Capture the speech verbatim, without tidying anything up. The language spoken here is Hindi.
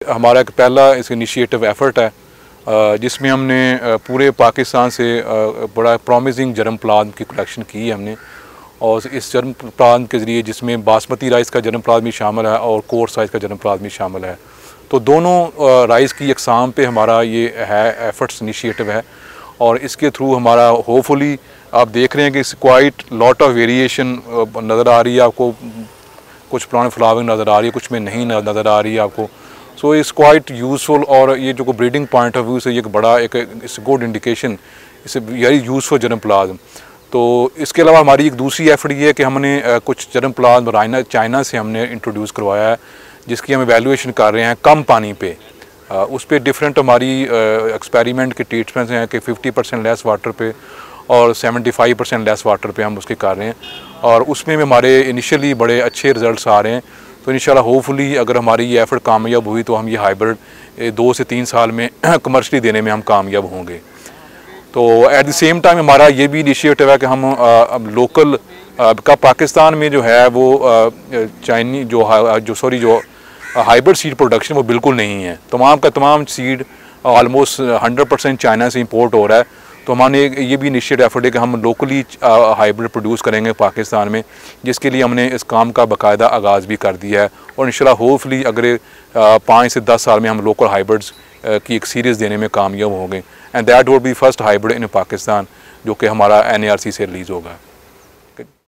हमारा एक पहला इस इनिशिएटिव एफ़र्ट है जिसमें हमने पूरे पाकिस्तान से बड़ा प्रॉमिसिंग जर्मप्लांट की कलेक्शन की है हमने, और इस जर्मप्लांट के ज़रिए जिसमें बासमती राइस का जर्मप्लांट भी शामिल है और कोर्स साइज़ का जर्मप्लांट भी शामिल है। तो दोनों राइस की यकसाम पे हमारा ये है एफ़र्ट्स इनिशिएटिव है, और इसके थ्रू हमारा होपफुली आप देख रहे हैं कि क्वाइट लॉट ऑफ वेरिएशन नज़र आ रही है आपको। कुछ प्लांट फ्लावरिंग नज़र आ रही है, कुछ में नहीं नज़र आ रही है आपको। सो इट्स क्वाइट यूज़फुल, और ये जो ब्रीडिंग पॉइंट ऑफ व्यू से ये एक बड़ा एक it's good indication, it's very useful germ plant. तो इसके अलावा हमारी एक दूसरी एफर्ट ये है कि हमने कुछ जर्मप्लांट राइना चाइना से हमने इंट्रोड्यूस करवाया है, जिसकी हम एवेल्यूएशन कर रहे हैं कम पानी पे। उस पर डिफरेंट हमारी एक्सपेरिमेंट के ट्रीटमेंट्स हैं कि फिफ्टी परसेंट लेस वाटर पे और seventy five percent less water पे हम उसके कर रहे हैं, और उसमें भी हमारे इनिशियली बड़े अच्छे रिजल्ट्स आ रहे हैं। तो इंशाल्लाह होपफुली अगर हमारी ये एफर्ट कामयाब हुई तो हम ये हाइब्रिड दो से तीन साल में कमर्शली देने में हम कामयाब होंगे। तो एट द सेम टाइम हमारा ये भी इनिशिएटिव है कि हम अब लोकल का पाकिस्तान में जो है वो चाइनी जो जो सॉरी जो हाइब्रिड सीड प्रोडक्शन वो बिल्कुल नहीं है। तमाम का तमाम seed almost hundred percent China से इंपोर्ट हो रहा है। तो हमारे ये भी इनिशिएटिव एफर्ट है कि हम लोकली हाइब्रिड प्रोड्यूस करेंगे पाकिस्तान में, जिसके लिए हमने इस काम का बाकायदा आगाज़ भी कर दिया है। और इंशाल्लाह होपफुली अगले पाँच से दस साल में हम लोकल हाइब्रिड्स की एक सीरीज़ देने में कामयाब होंगे, and that would be first hybrid in Pakistan जो कि हमारा एन ए आर सी से रिलीज़ होगा।